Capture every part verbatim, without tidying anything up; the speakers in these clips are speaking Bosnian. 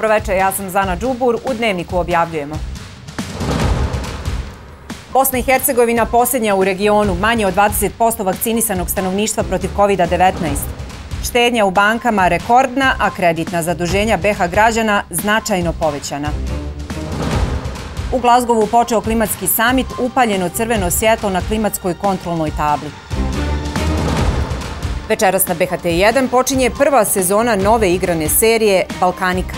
Dobroveče, ja sam Zana Đubur, u Dnevniku objavljujemo. Bosna i Hercegovina posljednja u regionu, manje od dvadeset posto vakcinisanog stanovništva protiv kovida devetnaest. Štednja u bankama rekordna, a kreditna zaduženja be ha građana značajno povećana. U Glazgovu počeo klimatski samit, upaljeno crveno svjetlo na klimatskoj kontrolnoj tabli. Večeras na be ha te jedan počinje prva sezona nove igrane serije Balkanika.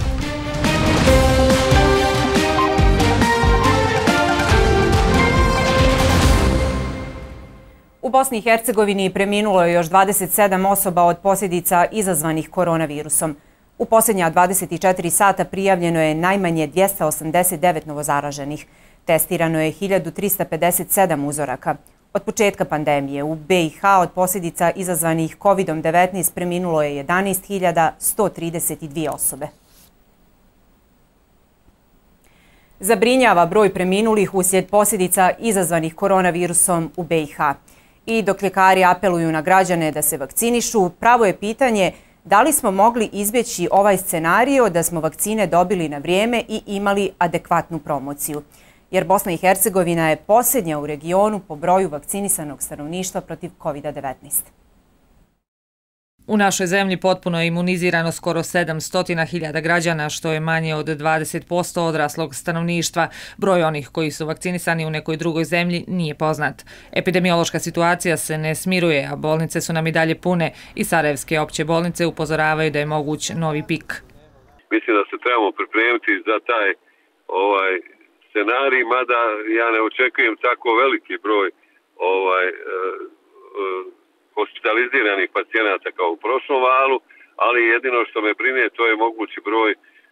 U Bosni i Hercegovini preminulo je još dvadeset sedam osoba od posljedica izazvanih koronavirusom. U posljednja dvadeset četiri sata prijavljeno je najmanje dvjesto osamdeset devet novozaraženih. Testirano je hiljadu trista pedeset sedam uzoraka. Od početka pandemije u be i ha od posljedica izazvanih kovidom devetnaest preminulo je jedanaest hiljada sto trideset dvije osobe. Zabrinjava broj preminulih uslijed posljedica izazvanih koronavirusom u be i ha. I dok ljekari apeluju na građane da se vakcinišu, pravo je pitanje da li smo mogli izbjeći ovaj scenario da smo vakcine dobili na vrijeme i imali adekvatnu promociju. Jer Bosna i Hercegovina je posljednja u regionu po broju vakcinisanog stanovništva protiv kovida devetnaest. U našoj zemlji potpuno je imunizirano skoro sedamsto hiljada građana, što je manje od dvadeset posto odraslog stanovništva. Broj onih koji su vakcinisani u nekoj drugoj zemlji nije poznat. Epidemiološka situacija se ne smiruje, a bolnice su nam i dalje pune i sarajevske opće bolnice upozoravaju da je moguć novi pik. Mislim da se trebamo pripremiti za taj ovaj, scenarij, mada ja ne očekujem tako veliki broj ovaj, uh, uh, hospitaliziranih pacijenata kao u prošlom valu, ali jedino što me brine to je mogući broj,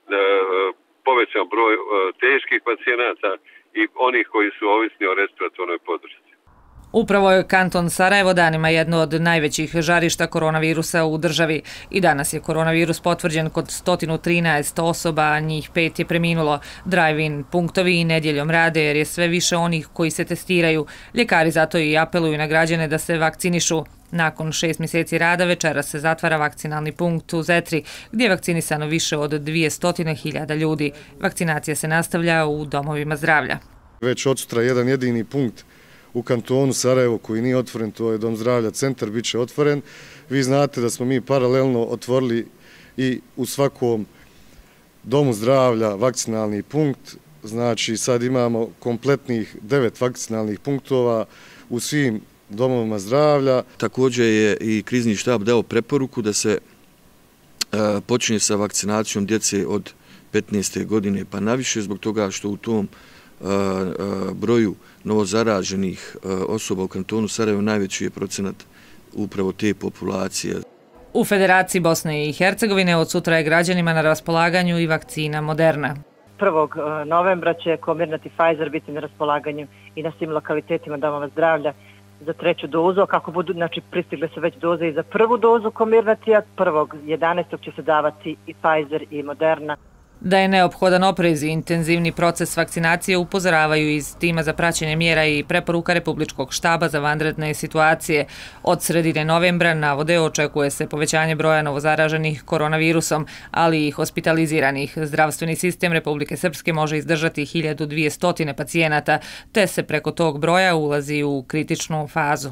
povećan broj teških pacijenata i onih koji su ovisni o respiratornoj podršci. Upravo je kanton Sarajevo danima jedno od najvećih žarišta koronavirusa u državi. I danas je koronavirus potvrđen kod sto trinaest osoba, a njih pet je preminulo. Drive-in punktovi i nedjeljom rade jer je sve više onih koji se testiraju. Ljekari zato i apeluju na građane da se vakcinišu. Nakon šest mjeseci rada večeras se zatvara vakcinalni punkt u Zetri, gdje je vakcinisano više od dvjesto hiljada ljudi. Vakcinacija se nastavlja u domovima zdravlja. Već od sutra jedan jedini punkt u kantonu Sarajevo koji nije otvoren, to je Dom zdravlja Centar, bit će otvoren. Vi znate da smo mi paralelno otvorili i u svakom domu zdravlja vakcinalni punkt. Znači sad imamo kompletnih devet vakcinalnih punktova u svim domovima zdravlja. Također je i krizni štab dao preporuku da se e, počinje sa vakcinacijom djece od petnaeste godine pa naviše, zbog toga što u tom e, e, broju novozaraženih e, osoba u kantonu Sarajevo najveći je procenat upravo te populacije. U Federaciji Bosne i Hercegovine od sutra je građanima na raspolaganju i vakcina Moderna. prvog novembra će Comirnaty Pfizer biti na raspolaganju i na svim lokalitetima domova zdravlja za treću dozu, kako budu, znači pristigle se već doze i za prvu dozu Comirnaty, prvog jedanaestog će se davati i Pfizer i Moderna. Da je neophodan oprez i intenzivni proces vakcinacije upozoravaju iz tima za praćenje mjera i preporuka Republičkog štaba za vanredne situacije. Od sredine novembra navode očekuje se povećanje broja novozaraženih koronavirusom, ali i hospitaliziranih. Zdravstveni sistem Republike Srpske može izdržati hiljadu dvjesto pacijenata, te se preko tog broja ulazi u kritičnu fazu.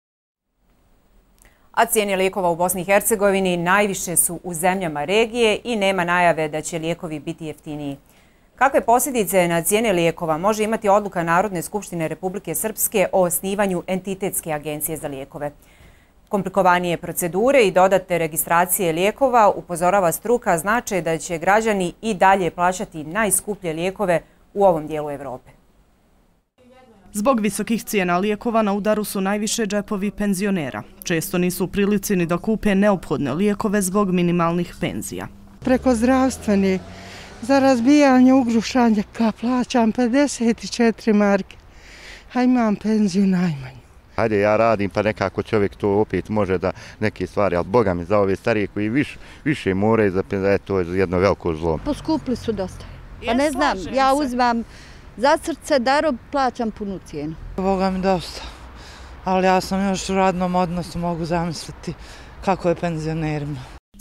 A cijene lijekova u Bosni i Hercegovini najviše su u zemljama regije i nema najave da će lijekovi biti jeftiniji. Kakve posljedice na cijene lijekova može imati odluka Narodne skupštine Republike Srpske o osnivanju entitetske agencije za lijekove? Komplikovanije procedure i dodatne registracije lijekova, upozorava struka, znače da će građani i dalje plaćati najskuplje lijekove u ovom dijelu Evrope. Zbog visokih cijena lijekova na udaru su najviše džepovi penzionera. Često nisu u prilici ni da kupe neophodne lijekove zbog minimalnih penzija. Preko zdravstveni za razbijanje ugrušanja plaćam pedeset četiri marke, a imam penziju najmanju. Hajde, ja radim pa nekako čovjek to opet može da neke stvari, ali boga mi za ove starije koji viš, više moraju za penziju, to je jedno veliko zlo. Poskupli su dosta. Pa ne znam, ja uzmam za srce darob, plaćam punu cijenu. Boga mi dosta, ali ja sam još u radnom odnosu, mogu zamisliti kako je penzionerima.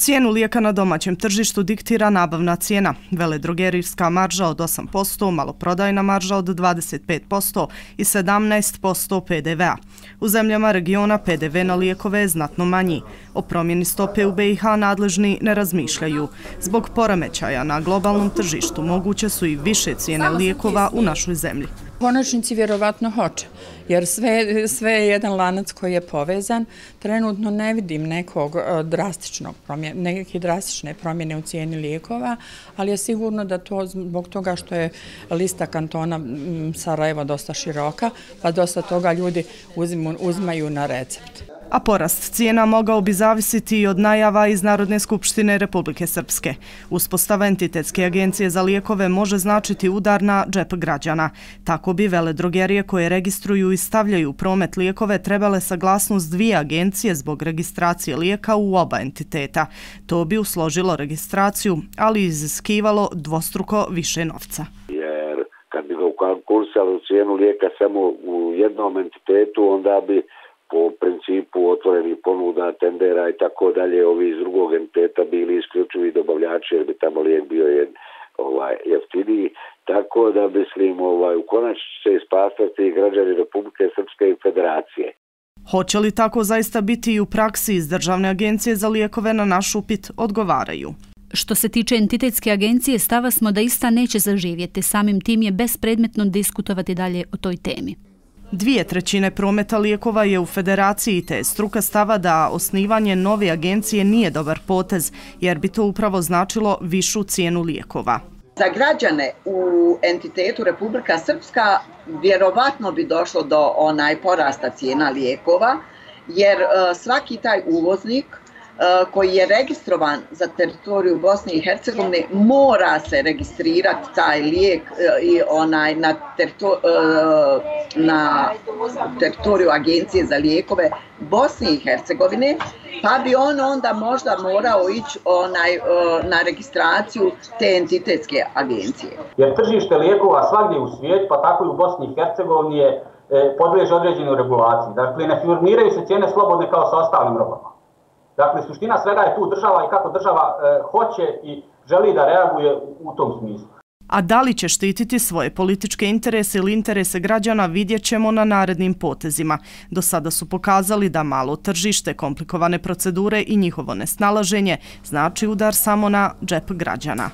Cijenu lijeka na domaćem tržištu diktira nabavna cijena, veledrogerijska marža od osam posto, maloprodajna marža od dvadeset pet posto i sedamnaest posto pe de vea. U zemljama regiona pe de ve na lijekove je znatno manji. O promjeni stope u be i ha nadležni ne razmišljaju. Zbog poremećaja na globalnom tržištu moguće su i više cijene lijekova u našoj zemlji. U konačnici vjerovatno hoće, jer sve, sve je jedan lanac koji je povezan. Trenutno ne vidim nekog drastičnog promjene, neke drastične promjene u cijeni lijekova, ali je sigurno da to zbog toga što je lista kantona Sarajevo dosta široka, pa dosta toga ljudi uzmu, uzmaju na recept. A porast cijena mogao bi zavisiti i od najava iz Narodne skupštine Republike Srpske. Uspostava entitetske agencije za lijekove može značiti udar na džep građana. Tako bi veledrogerije koje registruju i stavljaju u promet lijekove trebale saglasnost dvije agencije zbog registracije lijeka u oba entiteta. To bi usložilo registraciju, ali iziskivalo dvostruko više novca. Jer kad bi ga ukalkulisali u cijenu lijeka samo u jednom entitetu, onda bi po principu otvorenih ponuda, tendera i tako dalje, ovi iz drugog entiteta bili isključivi dobavljači jer bi tamo lijek bio jed, ovaj, jeftiniji. Tako da mislim ovaj, u konačnici će ispastati građani Republike Srpske i Federacije. Hoće li tako zaista biti i u praksi? Iz Državne agencije za lijekove na naš upit odgovaraju. Što se tiče entitetske agencije, stava smo da ista neće zaživjeti. Samim tim je bespredmetno diskutovati dalje o toj temi. Dvije trećine prometa lijekova je u federaciji, te je struka stava da osnivanje nove agencije nije dobar potez, jer bi to upravo značilo višu cijenu lijekova. Za građane u entitetu Republika Srpska vjerovatno bi došlo do onaj porasta cijena lijekova, jer svaki taj uvoznik koji je registrovan za teritoriju Bosne i Hercegovine mora se registrirati taj lijek i onaj na, terito, na teritoriju Agencije za lijekove Bosne i Hercegovine, pa bi on onda možda morao ići onaj na registraciju te entitetske agencije. Jer tržište lijekova svagdje u svijetu, pa tako i u Bosni i Hercegovini je podliježe određenoj regulaciji. Dakle, ne formiraju se cijene slobodne kao sa ostalim robama. Dakle, suština svega je tu država i kako država e, hoće i želi da reaguje u, u tom smislu. A da li će štititi svoje političke interese ili interese građana vidjet ćemo na narednim potezima. Do sada su pokazali da malo tržište, komplikovane procedure i njihovo nesnalaženje znači udar samo na džep građana.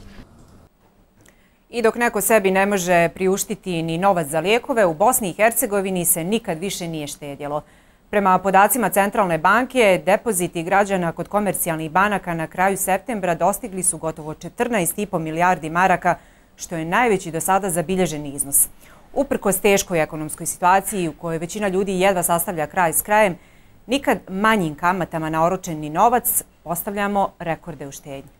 I dok neko sebi ne može priuštiti ni novac za lijekove, u Bosni i Hercegovini se nikad više nije štedjelo. Prema podacima Centralne banke, depoziti građana kod komercijalnih banaka na kraju septembra dostigli su gotovo četrnaest zarez pet milijardi maraka, što je najveći do sada zabilježeni iznos. Uprkos teškoj ekonomskoj situaciji u kojoj većina ljudi jedva sastavlja kraj s krajem, nikad manjim kamatama na oročeni novac postavljamo rekorde u štednji.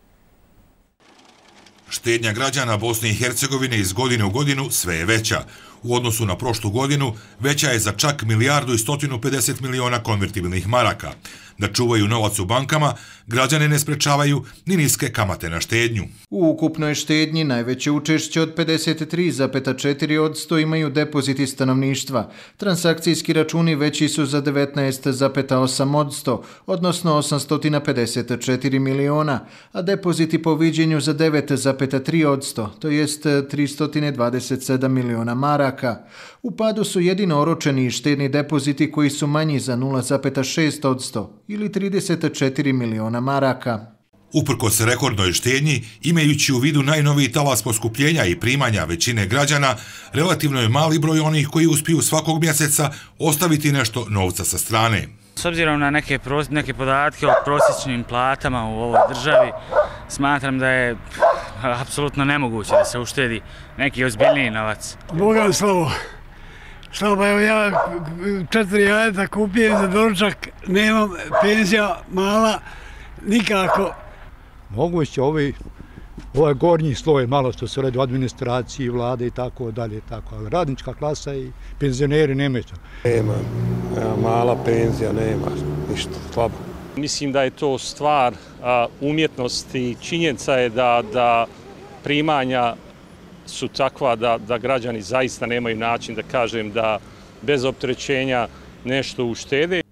Štednja građana Bosne i Hercegovine iz godine u godinu sve je veća. U odnosu na prošlu godinu veća je za čak milijardu i stotinu pedeset miliona konvertibilnih maraka. Da čuvaju novac u bankama, građane ne sprečavaju ni niske kamate na štednju. U ukupnoj štednji najveće učešće od pedeset tri zarez četiri posto imaju depoziti stanovništva. Transakcijski računi veći su za devetnaest zarez osam posto, odnosno osamsto pedeset četiri miliona, a depoziti po viđenju za devet zarez tri posto, to jest tristo dvadeset sedam miliona maraka. U padu su jedino oročeni i štedni depoziti koji su manji za nula zarez šest posto ili trideset četiri miliona maraka. Uprkos rekordnoj štednji, imajući u vidu najnoviji talas poskupljenja i primanja većine građana, relativno je mali broj onih koji uspiju svakog mjeseca ostaviti nešto novca sa strane. S obzirom na neke, neke podatke o prosječnim platama u ovoj državi, smatram da je apsolutno nemoguće da se uštedi neki ozbiljniji novac. Boga slovo. Što pa evo ja četiri jajeta kupijem za doručak, nemam penzija mala, nikako. Moguće ovi, ovaj gornji sloj, malo što se radi u administraciji, vlade i tako dalje, tako, ali radnička klasa i penzioneri nemaju to. Nema, mala penzija, nema, ništa, slabo. Mislim da je to stvar a, umjetnosti, činjenica je da, da primanja su takva da, da građani zaista nemaju način da kažem da bez opterećenja nešto uštede.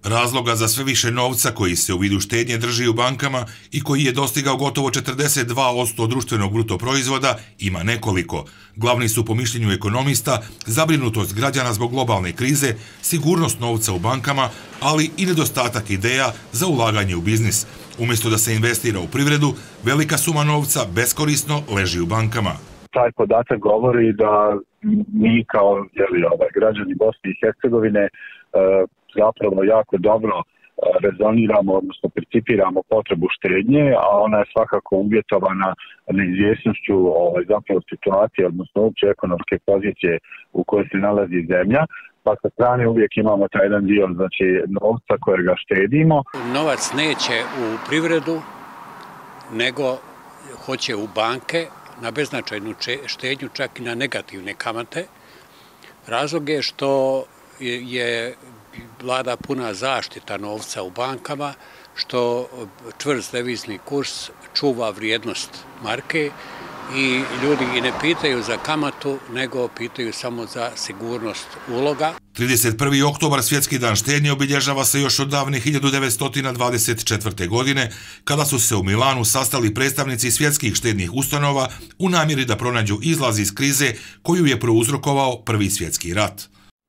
Razloga za sve više novca koji se u vidu štednje drži u bankama i koji je dostigao gotovo četrdeset dva posto društvenog bruto proizvoda ima nekoliko. Glavni su po mišljenju ekonomista zabrinutost građana zbog globalne krize, sigurnost novca u bankama, ali i nedostatak ideja za ulaganje u biznis. Umjesto da se investira u privredu, velika suma novca beskorisno leži u bankama. Taj podatak govori da mi kao jeli, ovaj, građani Bosne i Hercegovine e, zapravo jako dobro rezoniramo, odnosno percipiramo potrebu štednje, a ona je svakako uvjetovana neizvjesnošću ovaj, zapravo situacije, odnosno uopće ekonomske pozicije u kojoj se nalazi zemlja. Pa sa strane uvijek imamo taj jedan dio, znači novca kojega štedimo. Novac neće u privredu, nego hoće u banke na beznačajnu štednju, čak i na negativne kamate. Razlog je što je vlada puna zaštita novca u bankama, što čvrst devizni kurs čuva vrijednost marke i ljudi i ne pitaju za kamatu, nego pitaju samo za sigurnost uloga. trideset prvi oktobar, Svjetski dan štednje, obilježava se još od davne hiljadu devetsto dvadeset četvrte. godine, kada su se u Milanu sastali predstavnici svjetskih štednih ustanova u namjeri da pronađu izlaz iz krize koju je prouzrokovao Prvi svjetski rat.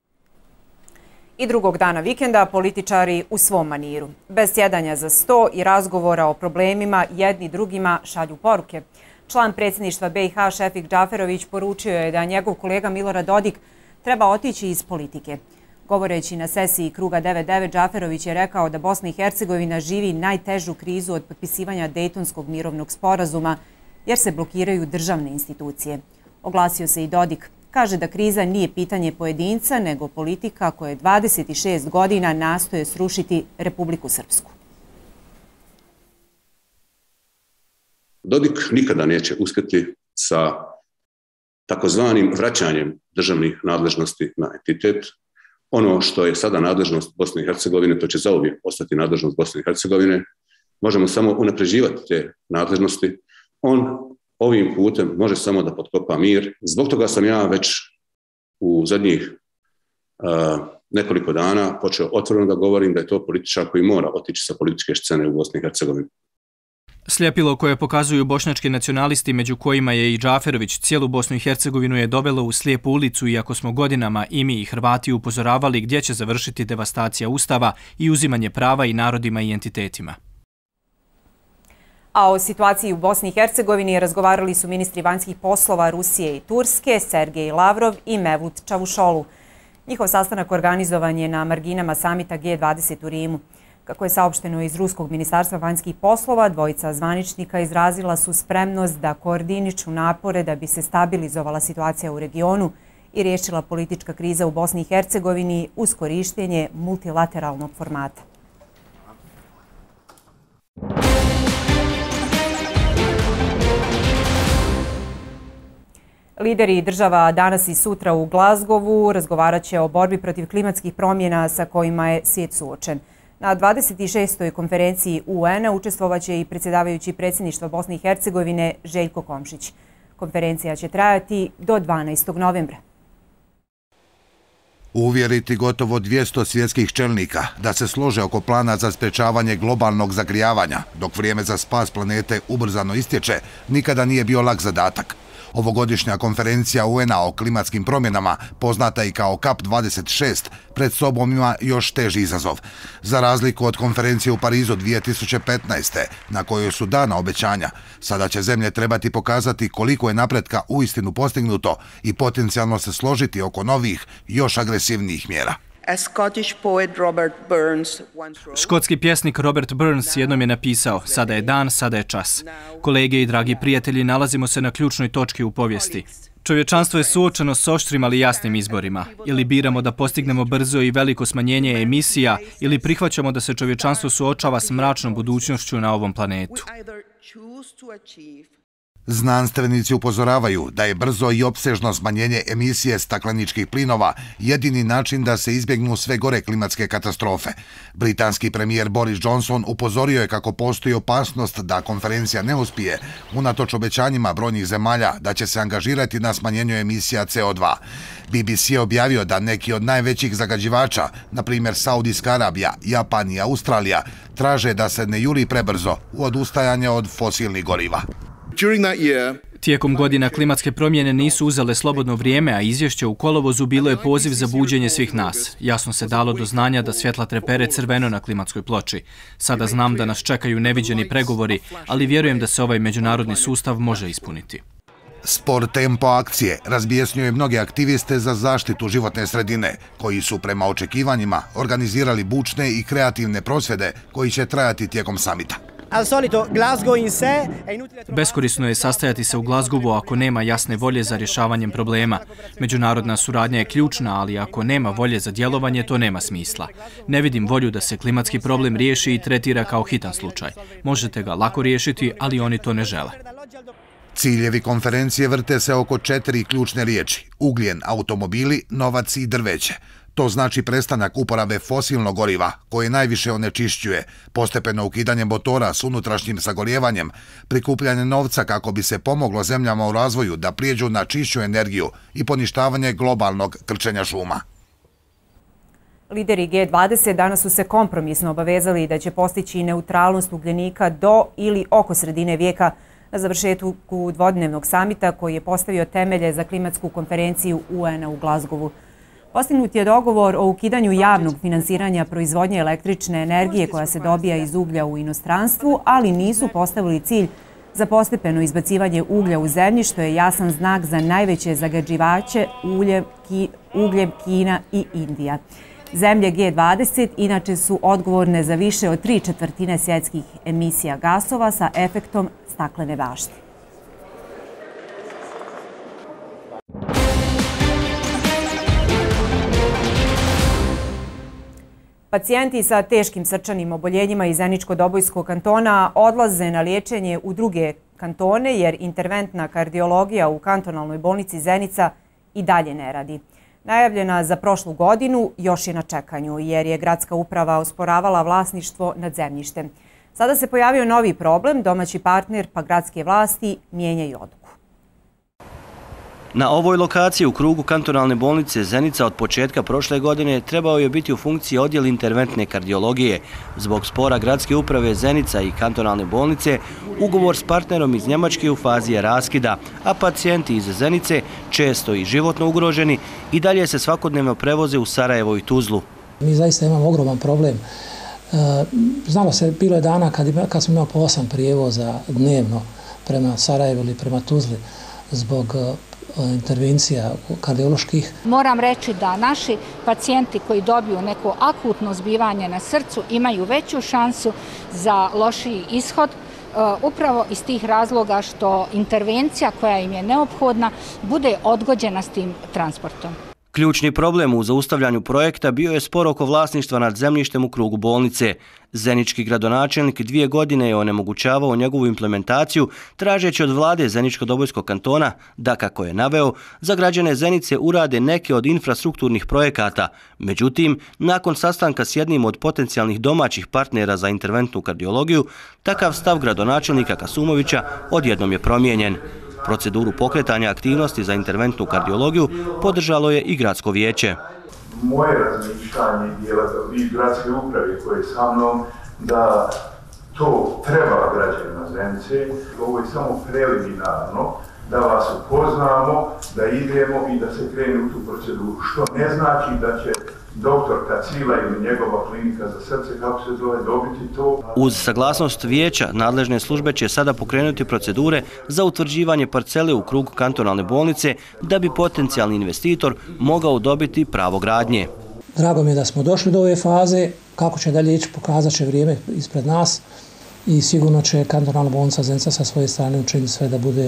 I drugog dana vikenda političari u svom maniru. Bez sjedanja za sto i razgovora o problemima jedni drugima šalju poruke. Član predsjedništva B i H Šefik Džaferović poručio je da njegov kolega Milorad Dodik treba otići iz politike. Govoreći na sesiji Kruga devedeset devet, Džaferović je rekao da Bosna i Hercegovina živi najtežu krizu od potpisivanja Dejtonskog mirovnog sporazuma jer se blokiraju državne institucije. Oglasio se i Dodik. Kaže da kriza nije pitanje pojedinca, nego politika koja dvadeset šest godina nastoje srušiti Republiku Srpsku. Dodik nikada neće uspjeti sa takozvanim vraćanjem državnih nadležnosti na entitet. Ono što je sada nadležnost Bosne i Hercegovine, to će zauvijek ostati nadležnost Bosne i Hercegovine. Možemo samo unapređivati te nadležnosti. On ovim putem može samo da potkopa mir. Zbog toga sam ja već u zadnjih uh, nekoliko dana počeo otvoreno da govorim da je to političar koji mora otići sa političke scene u Bosni i Hercegovini. Sljepilo koje pokazuju bošnjački nacionalisti, među kojima je i Džaferović, cijelu Bosnu i Hercegovinu je dovelo u slijepu ulicu, iako smo godinama i mi i Hrvati upozoravali gdje će završiti devastacija Ustava i uzimanje prava i narodima i entitetima. A o situaciji u Bosni i Hercegovini razgovarali su ministri vanjskih poslova Rusije i Turske, Sergej Lavrov i Mevlut Čavušolu. Njihov sastanak organizovan je na marginama samita G dvadeset u Rimu. Kako je saopšteno iz Ruskog ministarstva vanjskih poslova, dvojica zvaničnika izrazila su spremnost da koordiniču napore da bi se stabilizovala situacija u regionu i riješila politička kriza u Bosni i Hercegovini uz korištenje multilateralnog formata. Lideri država danas i sutra u Glazgovu razgovarat će o borbi protiv klimatskih promjena sa kojima je svijet suočen. Na dvadeset šestoj konferenciji U N-a učestvovaće i predsjedavajući predsjedništva Bosne i Hercegovine Željko Komšić. Konferencija će trajati do dvanaestog novembra. Uvjeriti gotovo dvjesto svjetskih čelnika da se slože oko plana za sprečavanje globalnog zagrijavanja, dok vrijeme za spas planete ubrzano istječe, nikada nije bio lak zadatak. Ovogodišnja konferencija U N-a o klimatskim promjenama, poznata i kao K A P dvadeset šest, pred sobom ima još teži izazov. Za razliku od konferencije u Parizu dvije tisuće petnaeste. na kojoj su dana obećanja, sada će zemlje trebati pokazati koliko je napretka uistinu postignuto i potencijalno se složiti oko novih, još agresivnijih mjera. Škotski pjesnik Robert Burns jednom je napisao: sada je dan, sada je čas. Kolege i dragi prijatelji, nalazimo se na ključnoj točki u povijesti. Čovječanstvo je suočeno s oštrim ali jasnim izborima. Ili biramo da postignemo brzo i veliko smanjenje emisija, ili prihvaćamo da se čovječanstvo suočava s mračnom budućnošću na ovom planetu. Znanstvenici upozoravaju da je brzo i opsežno smanjenje emisije stakleničkih plinova jedini način da se izbjegnu sve gore klimatske katastrofe. Britanski premijer Boris Johnson upozorio je kako postoji opasnost da konferencija ne uspije, unatoč obećanjima brojnih zemalja da će se angažirati na smanjenju emisija C O dva. B B C je objavio da neki od najvećih zagađivača, na primjer Saudijska Arabija, Japan i Australija, traže da se ne juri prebrzo u odustajanje od fosilnih goriva. Tijekom godina klimatske promjene nisu uzele slobodno vrijeme, a izvješće u kolovozu bilo je poziv za buđenje svih nas. Jasno se dalo do znanja da svjetla trepere crveno na klimatskoj ploči. Sada znam da nas čekaju neviđeni pregovori, ali vjerujem da se ovaj međunarodni sustav može ispuniti. Spor tempo akcije razbijesnjuje mnoge aktiviste za zaštitu životne sredine, koji su prema očekivanjima organizirali bučne i kreativne prosvjede koji će trajati tijekom samita. Beskorisno je sastajati se u Glasgowu ako nema jasne volje za rješavanjem problema. Međunarodna suradnja je ključna, ali ako nema volje za djelovanje, to nema smisla. Ne vidim volju da se klimatski problem riješi i tretira kao hitan slučaj. Možete ga lako riješiti, ali oni to ne žele. Ciljevi konferencije vrte se oko četiri ključne riječi: ugljen, automobili, novac i drveće. To znači prestanak uporabe fosilnog goriva, koje najviše onečišćuje, postepeno ukidanje motora s unutrašnjim sagorjevanjem, prikupljanje novca kako bi se pomoglo zemljama u razvoju da prijeđu na čišću energiju i poništavanje globalnog krčenja šuma. Lideri G dvadeset danas su se kompromisno obavezali da će postići neutralnost ugljenika do ili oko sredine vijeka na završetku dvodnevnog samita koji je postavio temelje za klimatsku konferenciju U N-a u Glasgowu. Postignut je dogovor o ukidanju javnog finansiranja proizvodnje električne energije koja se dobija iz uglja u inostranstvu, ali nisu postavili cilj za postepeno izbacivanje uglja u zemlji, što je jasan znak za najveće zagađivače ugljem Kina i Indija. Zemlje G dvadeset inače su odgovorne za više od tri četvrtine svjetskih emisija gasova sa efektom staklene bašte. Pacijenti sa teškim srčanim oboljenjima iz Zeničko-Dobojskog kantona odlaze na liječenje u druge kantone jer interventna kardiologija u kantonalnoj bolnici Zenica i dalje ne radi. Najavljena za prošlu godinu još je na čekanju jer je gradska uprava osporavala vlasništvo nad zemljištem. Sada se pojavio novi problem, domaći partner pa gradske vlasti mijenjaju odluku. Na ovoj lokaciji u krugu kantonalne bolnice Zenica od početka prošle godine trebao je biti u funkciji odjel interventne kardiologije. Zbog spora gradske uprave Zenica i kantonalne bolnice, ugovor s partnerom iz Njemačke u fazi je raskida, a pacijenti iz Zenice, često i životno ugroženi, i dalje se svakodnevno prevoze u Sarajevo i Tuzlu. Mi zaista imamo ogroman problem. Znalo se, bilo je dana kad smo imali po osam prijevoza dnevno prema Sarajevu ili prema Tuzli zbog intervencija kardioloških. Moram reći da naši pacijenti koji dobiju neko akutno zbivanje na srcu imaju veću šansu za lošiji ishod, upravo iz tih razloga što intervencija koja im je neophodna bude odgođena s tim transportom. Ključni problem u zaustavljanju projekta bio je spor oko vlasništva nad zemljištem u krugu bolnice. Zenički gradonačelnik dvije godine je onemogućavao njegovu implementaciju, tražeći od vlade Zeničko-Dobojskog kantona da, kako je naveo, za građane Zenice urade neke od infrastrukturnih projekata. Međutim, nakon sastanka s jednim od potencijalnih domaćih partnera za interventnu kardiologiju, takav stav gradonačelnika Kasumovića odjednom je promijenjen. Proceduru pokretanja aktivnosti za interventnu kardiologiju podržalo je i gradsko vijeće. Moje razmišljanje i gradske uprave koje je sa mnom da to treba građanima Zenice, ovo je samo preliminarno, da vas upoznamo, da idemo i da se krene u tu proceduru, što ne znači da će doktor Kacila ili njegova klinika za srce, kako se zove, dobiti to. Uz saglasnost vijeća, nadležne službe će sada pokrenuti procedure za utvrđivanje parcele u krugu kantonalne bolnice da bi potencijalni investitor mogao dobiti pravo gradnje. Drago mi je da smo došli do ove faze. Kako će dalje ići, pokazat će vrijeme ispred nas i sigurno će kantonalna bolnica Zenica sa svoje strane učiniti sve da bude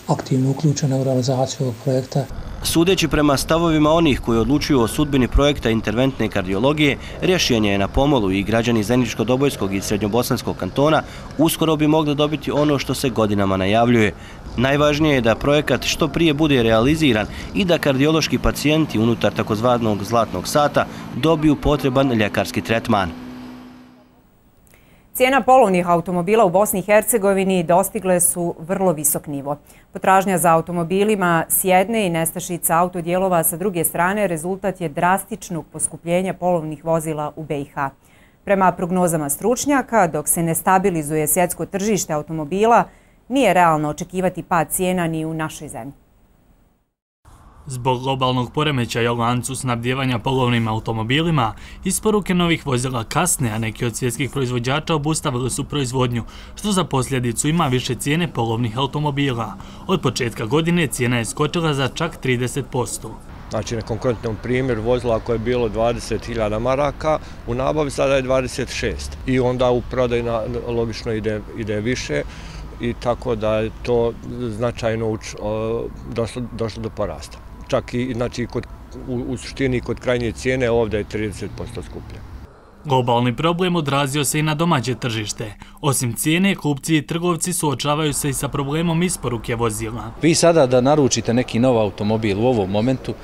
aktivno uključena u realizaciju ovog projekta. Sudeći prema stavovima onih koji odlučuju o sudbini projekta interventne kardiologije, rješenje je na pomolu i građani Zeničko-Dobojskog i Srednjobosanskog kantona uskoro bi mogli dobiti ono što se godinama najavljuje. Najvažnije je da projekat što prije bude realiziran i da kardiološki pacijenti unutar takozvanog zlatnog sata dobiju potreban ljekarski tretman. Cijena polovnih automobila u Bosni i Hercegovini dostigle su vrlo visok nivo. Potražnja za automobilima s jedne i nestašica autodijelova sa druge strane rezultat je drastičnog poskupljenja polovnih vozila u B i H. Prema prognozama stručnjaka, dok se ne stabilizuje svjetsko tržište automobila, nije realno očekivati pad cijena ni u našoj zemlji. Zbog globalnog poremećaja u lancu snabdijevanja polovnim automobilima, isporuke novih vozila kasne, a neki od svjetskih proizvođača obustavili su proizvodnju, što za posljedicu ima više cijene polovnih automobila. Od početka godine cijena je skočila za čak trideset posto. Znači, na konkretnom primjeru vozila koje je bilo dvadeset hiljada maraka, u nabavi sada je dvadeset šest. I onda u prodaju logično ide, ide više. I tako da je to značajno uč, o, došlo, došlo do porasta. Čak i znači, kod, u, u suštini kod krajnje cijene ovdje je trideset posto skuplje. Globalni problem odrazio se i na domaće tržište. Osim cijene, kupci i trgovci suočavaju se i sa problemom isporuke vozila. Vi sada da naručite neki nov automobil u ovom momentu,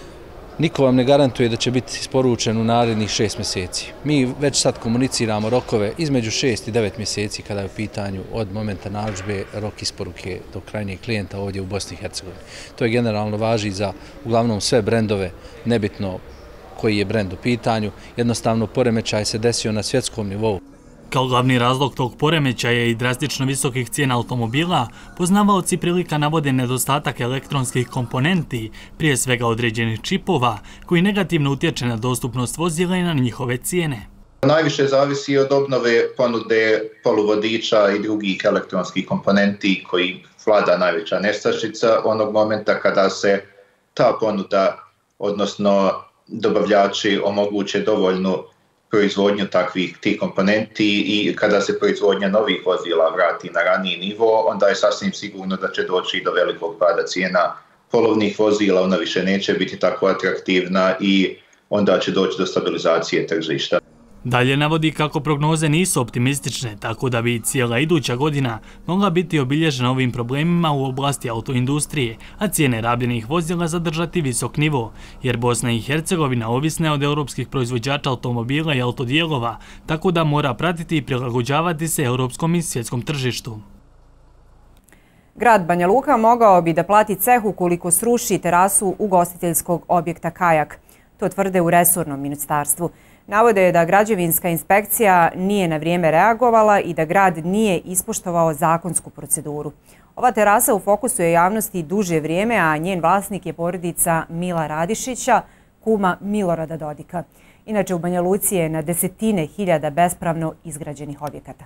niko vam ne garantuje da će biti isporučen u narednih šest mjeseci. Mi već sad komuniciramo rokove između šest i devet mjeseci kada je u pitanju od momenta narudžbe rok isporuke do krajnjeg klijenta ovdje u Bosni i Hercegovini. To je generalno važi za uglavnom sve brendove, nebitno koji je brend u pitanju. Jednostavno poremećaj se desio na svjetskom nivou. Kao glavni razlog tog poremećaja i drastično visokih cijena automobila, poznavaoci prilika navode nedostatak elektronskih komponenti, prije svega određenih čipova, koji negativno utječe na dostupnost vozila i na njihove cijene. Najviše zavisi od obnove ponude poluvodiča i drugih elektronskih komponenti koji vlada najveća nestašica onog momenta kada se ta ponuda, odnosno dobavljači omoguće dovoljnu proizvodnju takvih tih komponenti i kada se proizvodnja novih vozila vrati na raniji nivo, onda je sasvim sigurno da će doći do velikog pada cijena polovnih vozila, ona više neće biti tako atraktivna i onda će doći do stabilizacije tržišta. Dalje navodi kako prognoze nisu optimistične, tako da bi cijela iduća godina mogla biti obilježena ovim problemima u oblasti autoindustrije, a cijene rabljenih vozila zadržati visok nivo, jer Bosna i Hercegovina ovisna od europskih proizvođača automobila i autodijelova, tako da mora pratiti i prilagođavati se europskom i svjetskom tržištu. Grad Banja Luka mogao bi da plati ceh ukoliko sruši terasu ugostiteljskog objekta Kajak. To tvrde u resornom ministarstvu. Navode je da građevinska inspekcija nije na vrijeme reagovala i da grad nije ispoštovao zakonsku proceduru. Ova terasa u fokusu je javnosti duže vrijeme, a njen vlasnik je porodica Mila Radišića, kuma Milorada Dodika. Inače, u Banja Luci je na desetine hiljada bespravno izgrađenih objekata.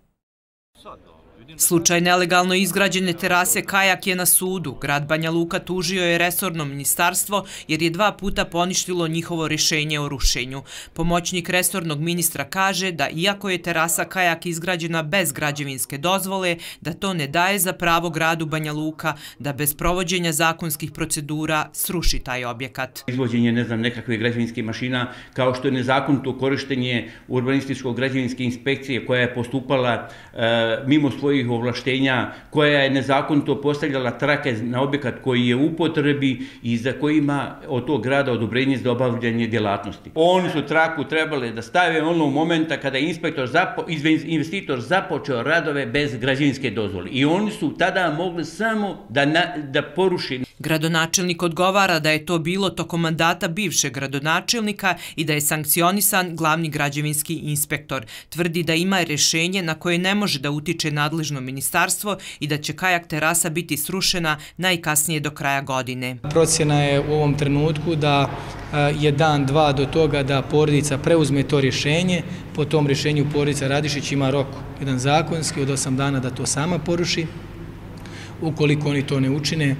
Slučaj nelegalno izgrađene terase Kajak je na sudu. Grad Banja Luka tužio je resorno ministarstvo jer je dva puta poništilo njihovo rješenje o rušenju. Pomoćnik resornog ministra kaže da iako je terasa Kajak izgrađena bez građevinske dozvole, da to ne daje za pravo gradu Banja Luka da bez provođenja zakonskih procedura sruši taj objekat. Izvođenje, ne znam, nekakve građevinske mašina, kao što je nezakonito korištenje urbanističko-građevinske inspekcije koja je postupala e, mimo svojih ovlaštenja, koja je nezakonito postavljala trake na objekat koji je u upotrebi i za kojima od tog grada odobrenje za obavljanje djelatnosti. Oni su traku trebali da stave onog momenta kada je inspektor zapo, investitor započeo radove bez građevinske dozvole. I oni su tada mogli samo da, na, da poruši. Gradonačelnik odgovara da je to bilo tokom mandata bivšeg gradonačelnika i da je sankcionisan glavni građevinski inspektor. Tvrdi da ima rješenje na koje ne može da utiče nadležno ministarstvo i da će Kajak terasa biti srušena najkasnije do kraja godine. Procjena je u ovom trenutku da je dan, dva do toga da porodica preuzme to rješenje. Po tom rješenju porodica Radišić ima rok, jedan zakonski, od osam dana da to sama poruši. Ukoliko oni to ne učine,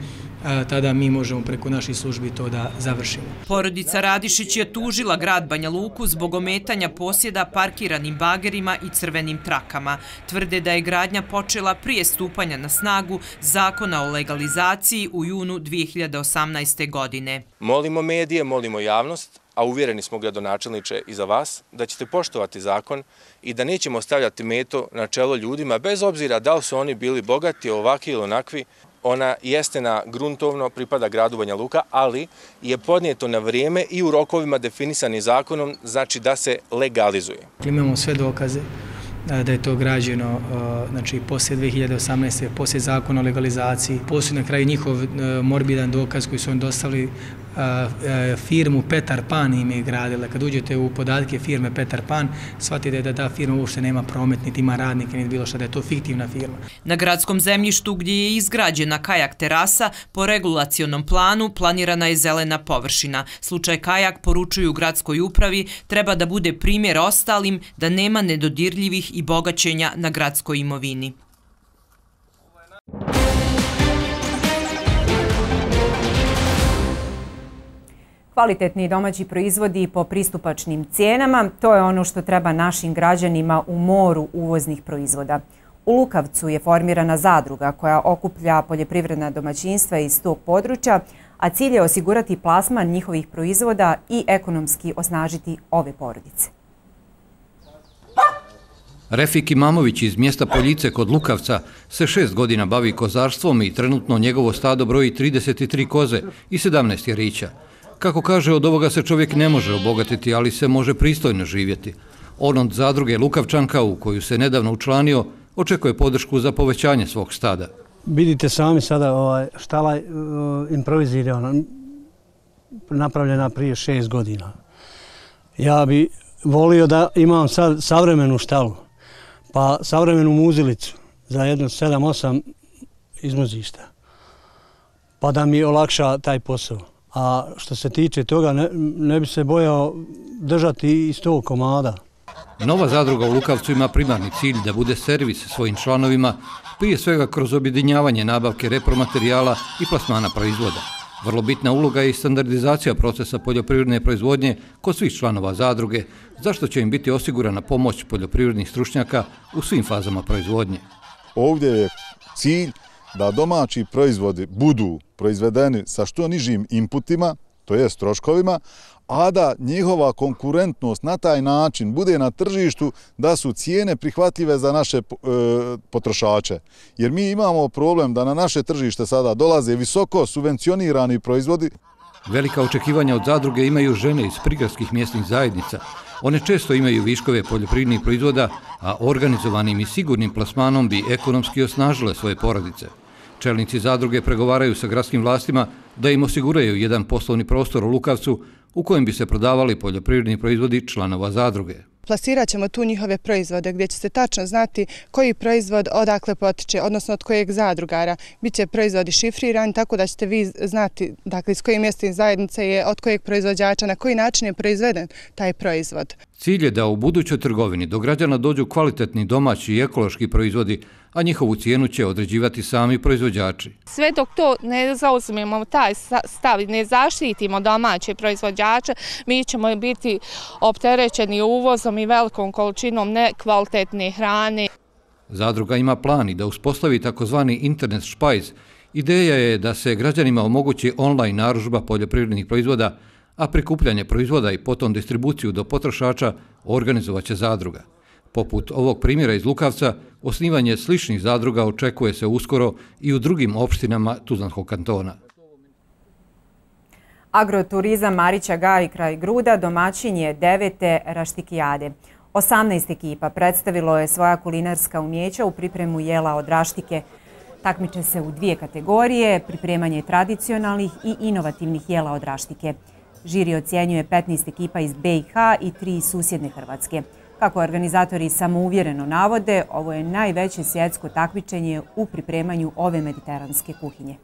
tada mi možemo preko naših službi to da završimo. Porodica Radišić je tužila grad Banja Luku zbog ometanja posjeda parkiranim bagerima i crvenim trakama. Tvrde da je gradnja počela prije stupanja na snagu zakona o legalizaciji u junu dvije hiljade osamnaeste. godine. Molimo medije, molimo javnost, a uvjereni smo gradonačelniče i za vas, da ćete poštovati zakon i da nećemo stavljati meto na čelo ljudima, bez obzira da li su oni bili bogati, ovakvi ili onakvi. Ona jeste na gruntovno, pripada gradu Banja Luka, ali je podnijeto na vrijeme i u rokovima definisani zakonom, znači da se legalizuje. Imamo sve dokaze da je to građeno znači, poslije dvije hiljade osamnaeste. poslije zakona o legalizaciji. Poslije na kraju njihov morbidan dokaz koji su oni dostavili firmu Petar Pan im je gradila. Kad uđete u podatke firme Petar Pan, shvatite da ta firma uopšte nema promet, niti ima radnike, niti bilo šta, da je to fiktivna firma. Na gradskom zemljištu gdje je izgrađena kajak terasa, po regulacionom planu planirana je zelena površina. Slučaj kajak, poručuju gradskoj upravi, treba da bude primjer ostalim da nema nedodirljivih i bogaćenja na gradskoj imovini. Kvalitetni domaći proizvodi po pristupačnim cijenama, to je ono što treba našim građanima u moru uvoznih proizvoda. U Lukavcu je formirana zadruga koja okuplja poljoprivredna domaćinstva iz tog područja, a cilj je osigurati plasman njihovih proizvoda i ekonomski osnažiti ove porodice. Refik Imamović iz mjesta Poljice kod Lukavca se šest godina bavi kozarstvom i trenutno njegovo stado broji trideset tri koze i sedamnaest jarića. Kako kaže, od ovoga se čovjek ne može obogatiti, ali se može pristojno živjeti. On od zadruge Lukavčanka, u koju se nedavno učlanio, očekuje podršku za povećanje svog stada. Vidite sami sada ovaj, štala improvizirana, napravljena prije šest godina. Ja bi volio da imam sad savremenu štalu, pa savremenu muzilicu za jedno sedam osam izmuzišta, pa da mi olakša taj posao. A što se tiče toga, ne, ne bi se bojao držati i sto komada. Nova zadruga u Lukavcu ima primarni cilj da bude servis svojim članovima, prije svega kroz objedinjavanje nabavke repromaterijala i plasmana proizvoda. Vrlo bitna uloga je i standardizacija procesa poljoprivredne proizvodnje kod svih članova zadruge, zašto će im biti osigurana pomoć poljoprivrednih stručnjaka u svim fazama proizvodnje. Ovdje je cilj da domaći proizvodi budu proizvedeni sa što nižim inputima, to jest troškovima, a da njihova konkurentnost na taj način bude na tržištu, da su cijene prihvatljive za naše e, potrošače. Jer mi imamo problem da na naše tržište sada dolaze visoko subvencionirani proizvodi. Velika očekivanja od zadruge imaju žene iz prigradskih mjesnih zajednica. One često imaju viškove poljoprivrednih proizvoda, a organizovanim i sigurnim plasmanom bi ekonomski osnažile svoje porodice. Čelnici zadruge pregovaraju sa gradskim vlastima da im osiguraju jedan poslovni prostor u Lukavcu u kojem bi se prodavali poljoprivredni proizvodi članova zadruge. Plasirat ćemo tu njihove proizvode gdje će se tačno znati koji proizvod odakle potiče, odnosno od kojeg zadrugara. Biće proizvodi šifrirani, tako da ćete vi znati dakle, iz koje mjesne zajednice je, od kojeg proizvođača, na koji način je proizveden taj proizvod. Cilj je da u budućoj trgovini do građana dođu kvalitetni domaći i ekološki proizvodi, a njihovu cijenu će određivati sami proizvođači. Sve dok to ne zauzmemo taj stav i ne zaštitimo domaće proizvođače, mi ćemo biti opterećeni uvozom i velikom količinom nekvalitetne hrane. Zadruga ima plan i da uspostavi takozvani internet špajz. Ideja je da se građanima omogući online narudžba poljoprivrednih proizvoda, a prikupljanje proizvoda i potom distribuciju do potrošača organizovaće zadruga. Poput ovog primjera iz Lukavca, osnivanje sličnih zadruga očekuje se uskoro i u drugim opštinama Tuzlanskog kantona. Agroturizam Marića Gaj kraj Gruda domaćin je devete raštikijade. osamnaest ekipa predstavilo je svoja kulinarska umjeća u pripremu jela od raštike. Takmiče se u dvije kategorije, pripremanje tradicionalnih i inovativnih jela od raštike. Žiri ocjenjuje petnaest ekipa iz B i H i tri susjedne Hrvatske. Kako organizatori samouvjereno navode, ovo je najveće svjetsko takmičenje u pripremanju ove mediteranske kuhinje.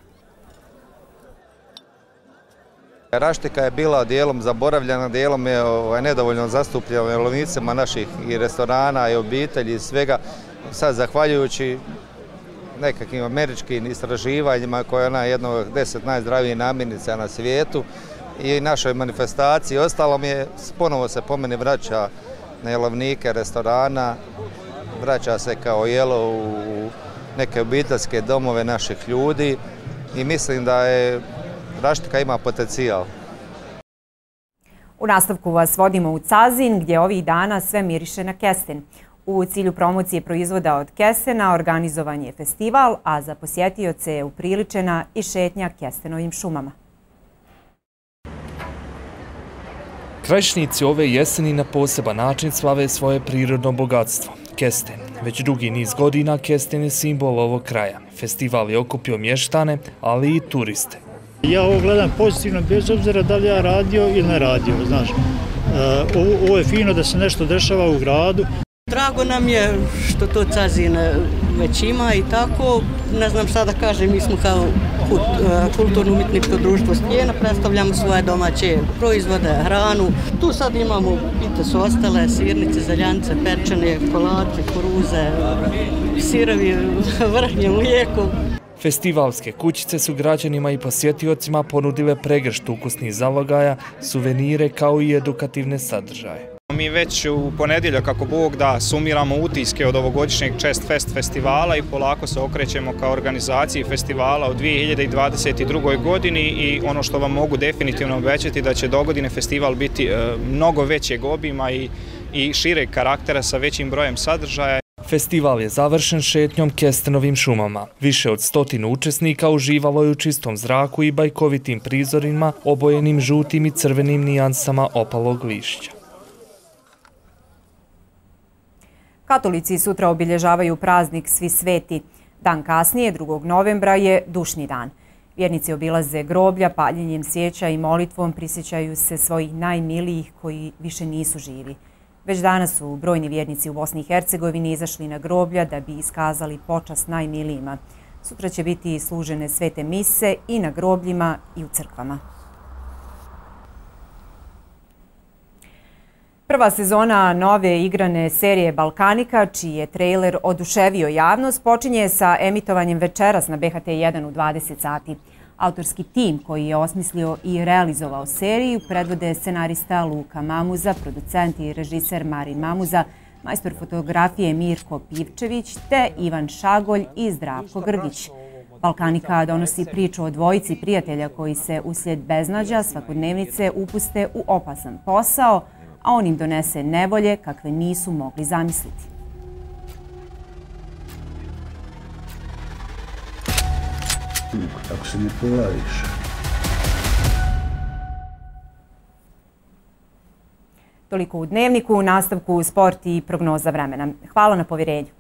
Raštika je bila dijelom zaboravljena, dijelom je ovaj, nedovoljno zastupljena u jelovnicama naših i restorana i obitelji i svega. Sad, zahvaljujući nekakvim američkim istraživanjima koja je ona jedna od deset najzdravijih namirnica na svijetu i našoj manifestaciji. Ostalo mi je, ponovo se po meni vraća na jelovnike restorana, vraća se kao jelo u neke obiteljske domove naših ljudi i mislim da je Raštika ima potencijal. U nastavku vas vodimo u Cazin, gdje ovih dana sve miriše na kesten. U cilju promocije proizvoda od kestena organizovan je festival, a za posjetioce je upriličena i šetnja kestenovim šumama. Krajišnici ove jeseni na poseban način slave svoje prirodno bogatstvo, kesten. Već dugi niz godina kesten je simbol ovog kraja. Festival je okupio mještane, ali i turiste. Ja ovo gledam pozitivno, bez obzira da li ja radio ili ne radio, znaš. Ovo je fino da se nešto dešava u gradu. Drago nam je što to Cazin već ima i tako, ne znam šta da kažem, mi smo kao kulturno-umjetničko društvo Stijena, predstavljamo svoje domaće proizvode, hranu. Tu sad imamo, pite su ostale, sirnice, zeljance, pečene, kolače, kuruze, sirovi, vrhnje, mlijeko. Festivalske kućice su građanima i posjetiocima ponudile pregršt ukusnih zalogaja, suvenire kao i edukativne sadržaje. Mi već u ponedjeljak, ako Bog da, sumiramo utiske od ovogodišnjeg Chest Fest festivala i polako se okrećemo ka organizaciji festivala u dvije hiljade dvadeset drugoj godini i ono što vam mogu definitivno obećati da će dogodine festival biti mnogo većeg obima i, i šireg karaktera sa većim brojem sadržaja. Festival je završen šetnjom kestenovim šumama. Više od stotinu učesnika uživalo je u čistom zraku i bajkovitim prizorima obojenim žutim i crvenim nijansama opalog lišća. Katolici sutra obilježavaju praznik Svi sveti. Dan kasnije, drugog novembra, je dušni dan. Vjernici obilaze groblja, paljenjem svijeća i molitvom prisjećaju se svojih najmilijih koji više nisu živi. Već danas su brojni vjernici u Bosni i Hercegovini izašli na groblja da bi iskazali počast najmilijima. Sutra će biti služene svete mise i na grobljima i u crkvama. Prva sezona nove igrane serije Balkanika, čiji je trejler oduševio javnost, počinje sa emitovanjem večeras na B H T jedan u dvadeset sati. Autorski tim koji je osmislio i realizovao seriju predvode scenarista Luka Mamuza, producent i režiser Marin Mamuza, majstor fotografije Mirko Pivčević te Ivan Šagolj i Zdravko Grgić. Balkanika donosi priču o dvojici prijatelja koji se uslijed beznađa svakodnevnice upuste u opasan posao, a on im donese nevolje kakve nisu mogli zamisliti. Ako se ne pojaviš. Toliko u Dnevniku, u nastavku sport i prognoza vremena. Hvala na povjerenju.